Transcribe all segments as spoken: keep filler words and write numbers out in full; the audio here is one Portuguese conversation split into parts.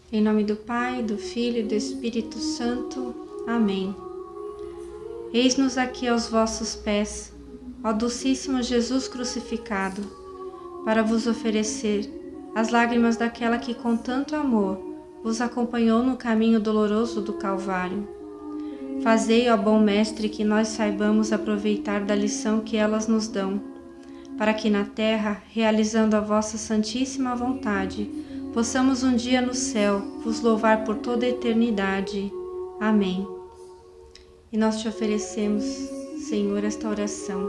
Em nome do Pai, do Filho e do Espírito Santo. Amém. Eis-nos aqui aos vossos pés, ó Docíssimo Jesus crucificado, para vos oferecer as lágrimas daquela que com tanto amor vos acompanhou no caminho doloroso do Calvário. Fazei, ó bom Mestre, que nós saibamos aproveitar da lição que elas nos dão, para que na terra, realizando a vossa santíssima vontade, possamos um dia no céu vos louvar por toda a eternidade. Amém. E nós te oferecemos, Senhor, esta oração,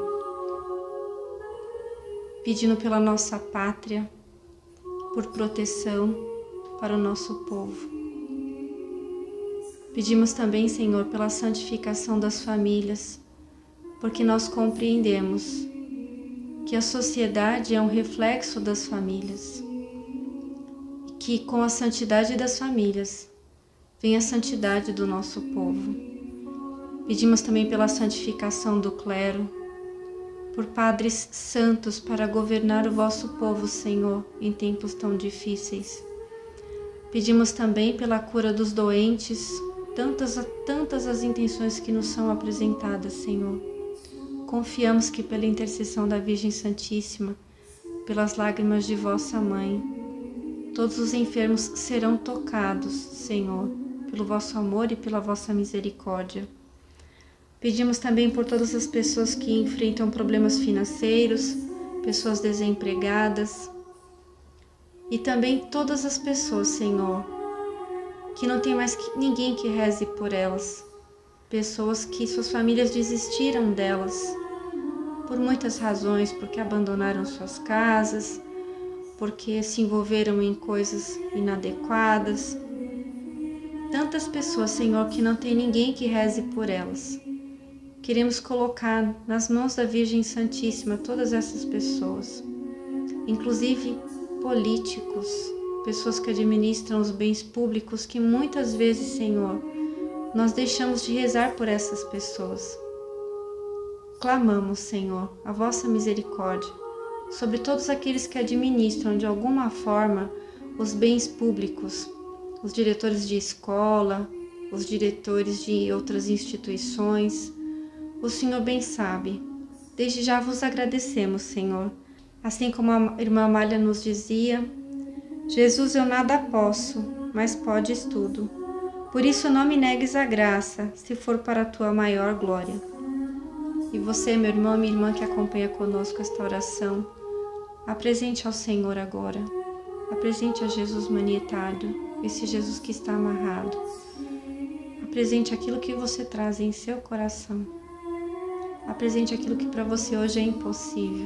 pedindo pela nossa pátria, por proteção para o nosso povo. Pedimos também, Senhor, pela santificação das famílias, porque nós compreendemos que a sociedade é um reflexo das famílias, e que com a santidade das famílias vem a santidade do nosso povo. Pedimos também pela santificação do clero, por padres santos para governar o vosso povo, Senhor, em tempos tão difíceis. Pedimos também pela cura dos doentes, tantas, tantas as intenções que nos são apresentadas, Senhor. Confiamos que pela intercessão da Virgem Santíssima, pelas lágrimas de vossa Mãe, todos os enfermos serão tocados, Senhor, pelo vosso amor e pela vossa misericórdia. Pedimos também por todas as pessoas que enfrentam problemas financeiros, pessoas desempregadas, e também todas as pessoas, Senhor, que não tem mais ninguém que reze por elas, pessoas que suas famílias desistiram delas, por muitas razões, porque abandonaram suas casas, porque se envolveram em coisas inadequadas. Tantas pessoas, Senhor, que não tem ninguém que reze por elas. Queremos colocar nas mãos da Virgem Santíssima todas essas pessoas, inclusive políticos, pessoas que administram os bens públicos, que muitas vezes, Senhor, nós deixamos de rezar por essas pessoas. Clamamos, Senhor, a vossa misericórdia sobre todos aqueles que administram de alguma forma os bens públicos, os diretores de escola, os diretores de outras instituições. O Senhor bem sabe. Desde já vos agradecemos, Senhor. Assim como a irmã Amália nos dizia, Jesus, eu nada posso, mas podes tudo. Por isso não me negues a graça, se for para a tua maior glória. E você, meu irmão, minha irmã que acompanha conosco esta oração, apresente ao Senhor agora. Apresente a Jesus manietado, esse Jesus que está amarrado. Apresente aquilo que você traz em seu coração. Apresente aquilo que para você hoje é impossível.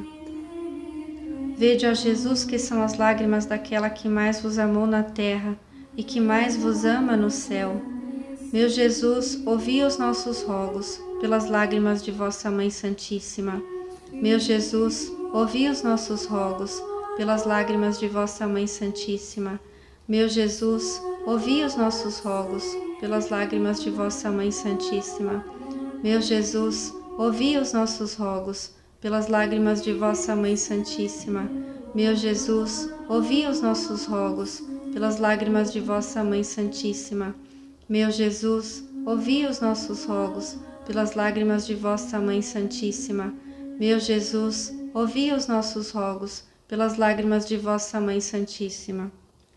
Vede, ó Jesus, que são as lágrimas daquela que mais vos amou na terra e que mais vos ama no céu. Meu Jesus, ouvi os nossos rogos pelas lágrimas de vossa Mãe Santíssima. Meu Jesus, ouvi os nossos rogos pelas lágrimas de vossa Mãe Santíssima. Meu Jesus, ouvi os nossos rogos pelas lágrimas de vossa Mãe Santíssima. Meu Jesus, ouvi os nossos rogos pelas lágrimas de vossa Mãe Santíssima. Meu Jesus, ouvi os nossos rogos pelas lágrimas de vossa Mãe Santíssima. Meu Jesus, ouvi os nossos rogos pelas lágrimas de vossa Mãe Santíssima. Meu Jesus, ouvi os nossos rogos pelas lágrimas de vossa Mãe Santíssima.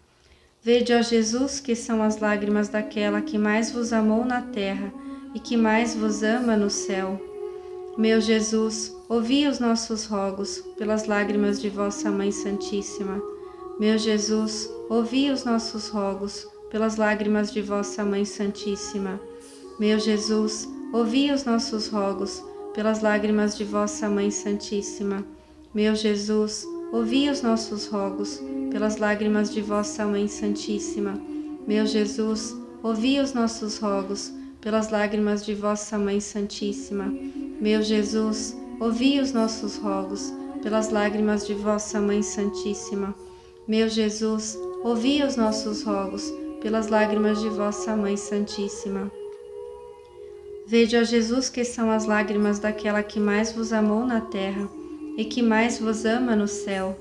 Vede, ó Jesus, que são as lágrimas daquela que mais vos amou na terra e que mais vos ama no céu. Meu Jesus, ouvi os nossos rogos pelas lágrimas de vossa Mãe Santíssima. Meu Jesus, ouvi os nossos rogos pelas lágrimas de vossa Mãe Santíssima. Meu Jesus, ouvi os nossos rogos pelas lágrimas de vossa Mãe Santíssima. Meu Jesus, ouvi os nossos rogos pelas lágrimas de vossa Mãe Santíssima. Meu Jesus, ouvi os nossos rogos pelas lágrimas de vossa Mãe Santíssima. Meu Jesus, ouvi os nossos rogos pelas lágrimas de vossa Mãe Santíssima. Meu Jesus, ouvi os nossos rogos pelas lágrimas de vossa Mãe Santíssima. Vede, ó Jesus, que são as lágrimas daquela que mais vos amou na terra e que mais vos ama no céu.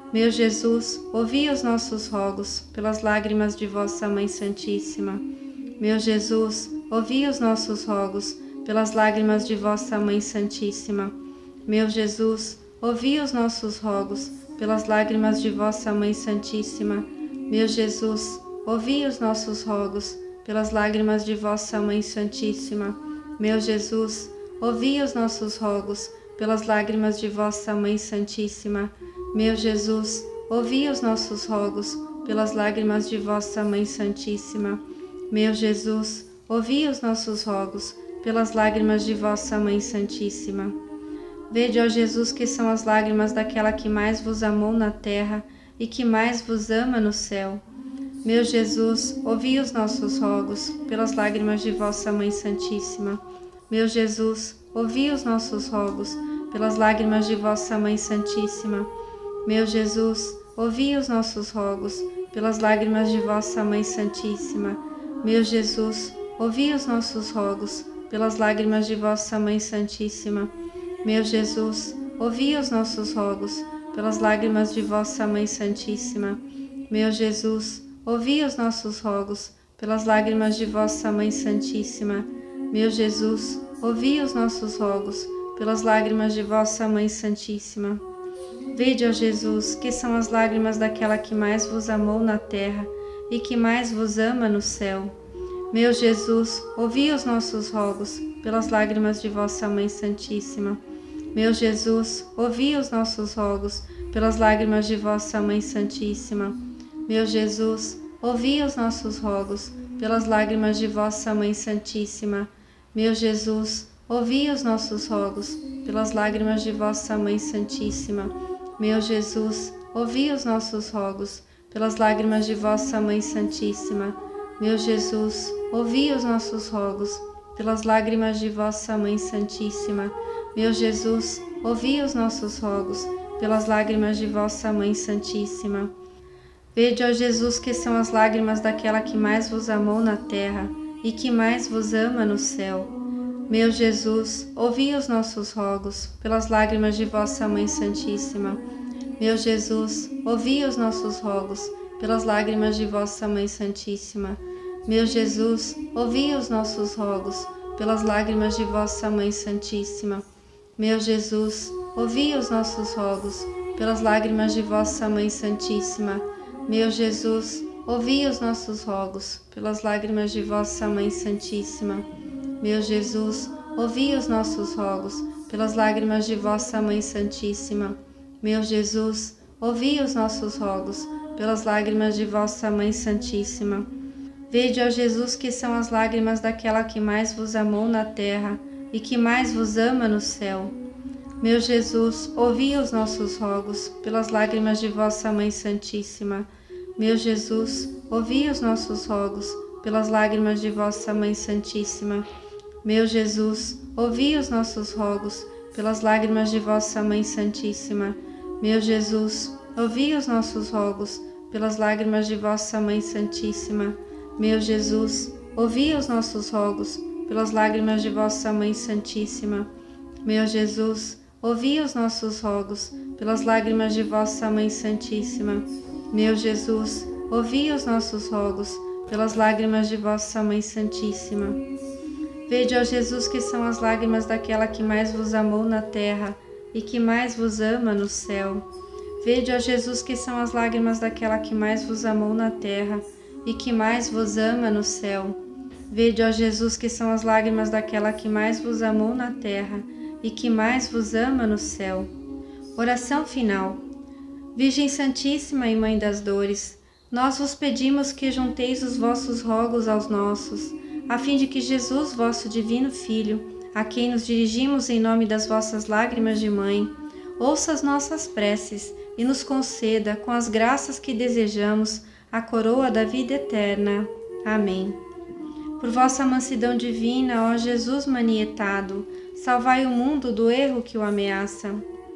Meu Jesus, ouvi os nossos rogos pelas lágrimas de vossa Mãe Santíssima. Meu Jesus, ouvi os nossos rogos pelas lágrimas de vossa Mãe Santíssima. Meu Jesus, ouvi os nossos rogos pelas lágrimas de vossa Mãe Santíssima. Meu Jesus, ouvi os nossos rogos pelas lágrimas de vossa Mãe Santíssima. Meu Jesus, ouvi os nossos rogos pelas lágrimas de vossa Mãe Santíssima. Meu Jesus, ouvi os nossos rogos pelas lágrimas de vossa Mãe Santíssima. Meu Jesus, ouvi os nossos rogos pelas lágrimas de vossa Mãe Santíssima. Vede, ó Jesus, que são as lágrimas daquela que mais vos amou na terra e que mais vos ama no céu. Meu Jesus, ouvi os nossos rogos pelas lágrimas de vossa Mãe Santíssima. Meu Jesus, ouvi os nossos rogos pelas lágrimas de vossa Mãe Santíssima. Meu Jesus, ouvi os nossos rogos pelas lágrimas de vossa Mãe Santíssima. Meu Jesus, ouvi os nossos rogos pelas lágrimas de vossa Mãe Santíssima. Meu Jesus, ouvi os nossos rogos pelas lágrimas de vossa Mãe Santíssima. Meu Jesus, ouvi os nossos rogos pelas lágrimas de vossa Mãe Santíssima. Meu Jesus, ouvi os nossos rogos pelas lágrimas de vossa Mãe Santíssima. Vede, ó Jesus, que são as lágrimas daquela que mais vos amou na terra e que mais vos ama no céu. Meu Jesus, ouvi os nossos rogos pelas lágrimas de vossa Mãe Santíssima. Meu Jesus, ouvi os nossos rogos pelas lágrimas de vossa Mãe Santíssima. Meu Jesus, ouvi os nossos rogos pelas lágrimas de vossa Mãe Santíssima. Meu Jesus, ouvi os nossos rogos pelas lágrimas de vossa Mãe Santíssima. Meu Jesus, ouvi os nossos rogos pelas lágrimas de vossa Mãe Santíssima. Meu Jesus, ouvi os nossos rogos pelas lágrimas de vossa Mãe Santíssima. Meu Jesus, ouvi os nossos rogos pelas lágrimas de vossa Mãe Santíssima. Vede, ó Jesus, que são as lágrimas daquela que mais vos amou na terra e que mais vos ama no céu. Meu Jesus, ouvi os nossos rogos pelas lágrimas de vossa Mãe Santíssima. Meu Jesus, ouvi os nossos rogos pelas lágrimas de vossa Mãe Santíssima. Meu Jesus, ouvi os nossos rogos pelas lágrimas de vossa Mãe Santíssima. Meu Jesus, ouvi os nossos rogos pelas lágrimas de vossa Mãe Santíssima. Meu Jesus, ouvi os nossos rogos pelas lágrimas de vossa Mãe Santíssima. Meu Jesus, ouvi os nossos rogos pelas lágrimas de vossa Mãe Santíssima. Meu Jesus, ouvi os nossos rogos pelas lágrimas de vossa Mãe Santíssima. Vede, ó Jesus, que são as lágrimas daquela que mais vos amou na terra e que mais vos ama no céu. Meu Jesus, ouvi os nossos rogos pelas lágrimas de vossa Mãe Santíssima. Meu Jesus, ouvi os nossos rogos pelas lágrimas de vossa Mãe Santíssima. Meu Jesus, ouvi os nossos rogos pelas lágrimas de vossa Mãe Santíssima. Meu Jesus, ouvi os nossos rogos pelas lágrimas de vossa Mãe Santíssima. Meu Jesus, ouvi os nossos rogos pelas lágrimas de vossa Mãe Santíssima. Meu Jesus, ouvi os nossos rogos pelas lágrimas de vossa Mãe Santíssima. Meu Jesus, ouvi os nossos rogos pelas lágrimas de vossa Mãe Santíssima. Vede, ó Jesus, que são as lágrimas daquela que mais vos amou na terra e que mais vos ama no céu. Vede, ó Jesus, que são as lágrimas daquela que mais vos amou na terra e que mais vos ama no céu. Vede, ó Jesus, que são as lágrimas daquela que mais vos amou na terra e que mais vos ama no céu. Oração final. Virgem Santíssima e Mãe das Dores, nós vos pedimos que junteis os vossos rogos aos nossos, a fim de que Jesus, vosso divino Filho, a quem nos dirigimos em nome das vossas lágrimas de mãe, ouça as nossas preces e nos conceda, com as graças que desejamos, a coroa da vida eterna. Amém. Por vossa mansidão divina, ó Jesus manietado, salvai o mundo do erro que o ameaça.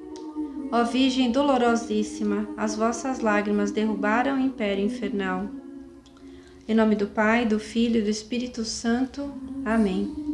Ó Virgem dolorosíssima, as vossas lágrimas derrubaram o império infernal. Em nome do Pai, do Filho e do Espírito Santo. Amém.